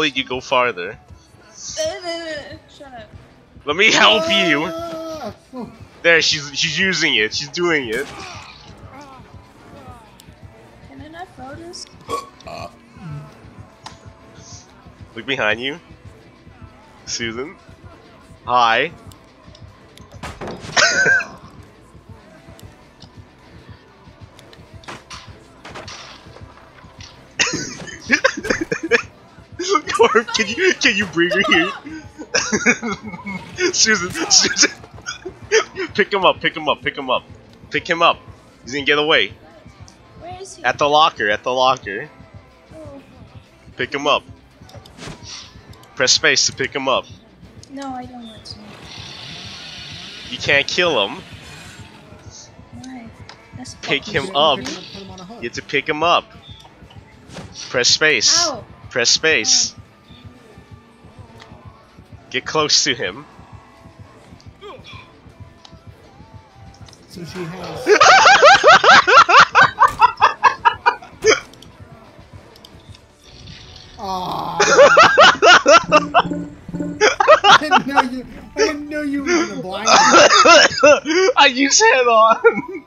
you go farther. Shut up. Let me help you. There, she's using it. She's doing it. Can I not throw this? Look behind you, Susan. Hi. Corp, can you bring her here? Susan, pick him up, pick him up, pick him up, pick him up. He's gonna get away. Where is he? At the locker, at the locker. Oh. Pick him up. Press space to pick him up. No, I don't want to. You can't kill him. Why? That's Pick fucking him up. stupid. You have to pick him up. Press space. Ow. Press space. Get close to him. So she has. Aww. I didn't know you were gonna blind me. I used head on.